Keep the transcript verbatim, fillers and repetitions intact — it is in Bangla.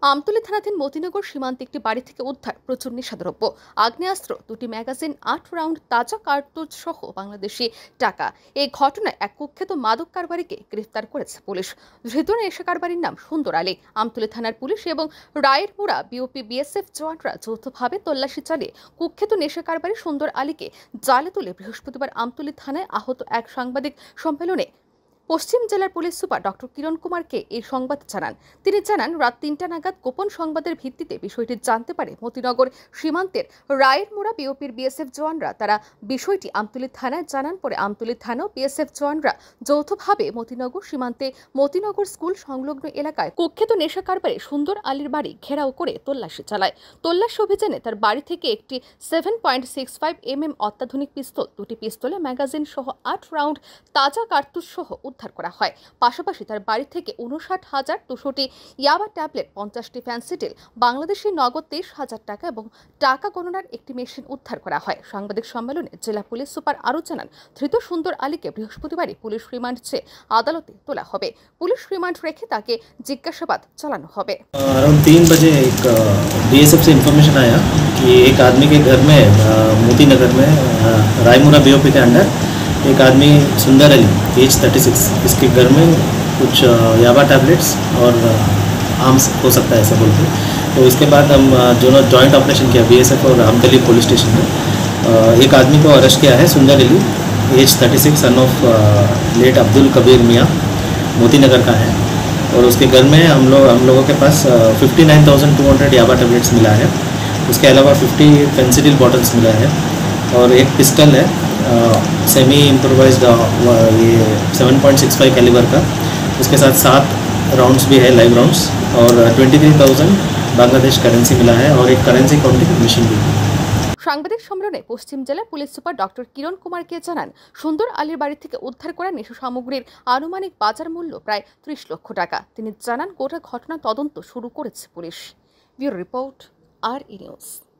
আমতলী থানাধীন মতিনগর সীমান্তে একটি বাড়ি থেকে উদ্ধার প্রচুর নেশাদ্রব্য, আগ্নেয়াস্ত্র, দুটি ম্যাগাজিন, আট রাউন্ড তাজা কার্তুজ সহ বাংলাদেশি টাকা। এই ঘটনায় এক কুখ্যাত মাদক কারবারিকে গ্রেফতার করেছে পুলিশ। ধৃত নেশা কারবারির নাম সুন্দর আলী। আমতলী থানার পুলিশ এবং রায়ের মুড়া বিওপি বিএসএফ জওয়ানরা যৌথভাবে তল্লাশি চালিয়ে কুখ্যাত নেশা কারবারি সুন্দর আলীকে জালে তুলে বৃহস্পতিবার আমতলী থানায় আহত এক সাংবাদিক সম্মেলনে পশ্চিম জেলার পুলিশ সুপার ডক্টর কিরণ কুমারকে এই সংবাদ জানান। তিনি জানান, রাত তিনটা নাগাদ গোপন সংবাদের ভিত্তিতে বিষয়টি জানতে পারে মতিনগর সীমান্তের রায়ের মোড়া বিওপির বিএসএফ জওয়ানরা। তারা বিষয়টি আমতলী থানায় জানান। পরে আমতলী থানা ও বিএসএফ জওয়ানরা যৌথভাবে মতিনগর সীমান্তে মতিনগর স্কুল সংলগ্ন এলাকায় কুখ্যাত নেশা কারবারি সুন্দর আলীর বাড়ি ঘেরাও করে তল্লাশি চালায়। তল্লাশি অভিযানে তার বাড়ি থেকে একটি seven point six five M M অত্যাধুনিক পিস্তল, দুটি পিস্তলে ম্যাগাজিন সহ আট রাউন্ড তাজা কার্তুজ সহ উদ্ধার করা হয়। পাশাপাশি তার বাড়ি থেকে উনষাট হাজার দুশোটি ইয়াবা ট্যাবলেট, পঞ্চাশটি ফ্যান্সিডিল, বাংলাদেশি নগদ তেইশ হাজার টাকা এবং টাকা গণনার একটি মেশিন উদ্ধার করা হয়। সাংবাদিক সম্মেলনে জেলা পুলিশ সুপার আরও জানান, ধৃত সুন্দর আলীকে বৃহস্পতিবারই পুলিশ রিমান্ড চেয়ে আদালতে তোলা হবে। পুলিশ রিমান্ড রেখে তাকে জিজ্ঞাসাবাদ চালানো হবে। अराउंड तीन बजे एक बीएसएफ से इन्फॉर्मेशन आया कि एक आदमी के घर में मोती नगर में रायमुरा बीओपी के अंडर एक आदमी सुंदर अली एज थर्टी सिक्स, इसके घर में कुछ याबा टैबलेट्स और आर्म्स हो सकता है ऐसा बोलते। तो इसके बाद हम जो जॉइंट ऑपरेशन किया बीएसएफ और रामतली पुलिस स्टेशन में, एक आदमी को अरेस्ट किया है, Sundar Ali age thirty six, son of late Abdul Kabir Mian, Moti नगर का है। और उसके घर में हम लोग हम लोगों के पास fifty nine thousand two hundred yaba tablets मिला है। उसके अलावा फिफ्टी फेंसिडिल बॉटल्स मिला है और एक पिस्टल है सेमी इम्प्रोवाइज्ड, ये seven point six five calibre का। उसके साथ सात राउंड्स भी है, लाइव राउंड्स, और twenty three thousand Bangladesh currency मिला है और एक करेंसी काउंटिंग मशीन भी है। সাংবাদিক সম্মেলনে পশ্চিম জেলা পুলিশ সুপার ডক্টর কিরণ কুমারকে জানান, সুন্দর আলীর বাড়ি থেকে উদ্ধার করা নেশা সামগ্রীর আনুমানিক বাজার মূল্য প্রায় ত্রিশ লক্ষ টাকা। তিনি জানান, গোটা ঘটনা তদন্ত শুরু করেছে পুলিশ। Bureau report, R E news.